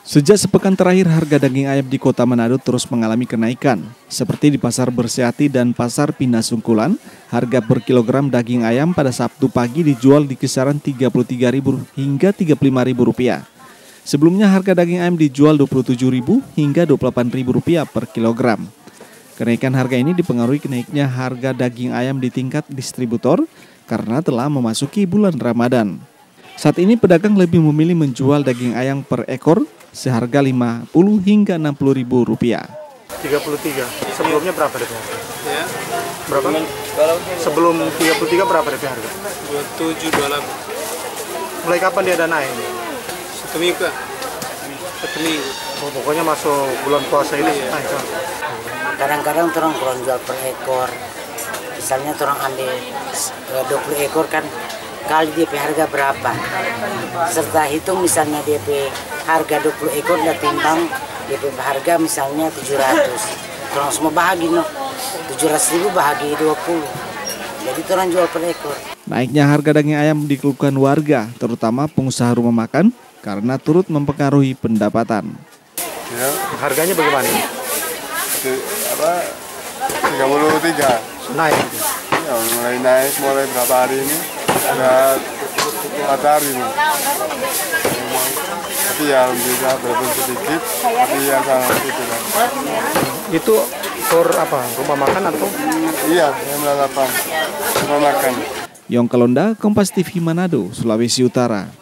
Sejak sepekan terakhir, harga daging ayam di Kota Manado terus mengalami kenaikan. Seperti di Pasar Bersehati dan Pasar Pindah Sungkulan, harga per kilogram daging ayam pada Sabtu pagi dijual di kisaran Rp33.000 hingga Rp35.000. Sebelumnya harga daging ayam dijual Rp27.000 hingga Rp28.000 per kilogram. Kenaikan harga ini dipengaruhi kenaiknya harga daging ayam di tingkat distributor karena telah memasuki bulan Ramadan. Saat ini pedagang lebih memilih menjual daging ayam per ekor seharga Rp50 hingga Rp60.000. 33. Sebelumnya berapa DP harga? Ya. Berapa? Sebelum 33 berapa DP harga? 27, 28. Mulai kapan dia ada naik? Satu minggu. Satu minggu. Oh, pokoknya masuk bulan puasa ini naik kan? Kadang-kadang orang kurang jual per ekor. Misalnya orang ambil 20 ekor kan, kali DP harga berapa? Serta hitung misalnya DP harga 20 ekor dan timbang DP harga misalnya 700. Orang semua bahagi no. 700.000 bahagi 20. Jadi orang jual per ekor. Naiknya harga daging ayam dikeluhkan warga, terutama pengusaha rumah makan, karena turut mempengaruhi pendapatan. Ya, harganya bagaimana? 33. Naik. Ya, mulai naik, mulai berapa hari ini? Ada 4 hari ini. Tapi ya alhamdulillah walaupun sedikit, tapi yang sangat itu kan. Itu for apa? Rumah makan atau? Iya, yang lalapan rumah makan. Yong Kalonda, Kompas TV Manado, Sulawesi Utara.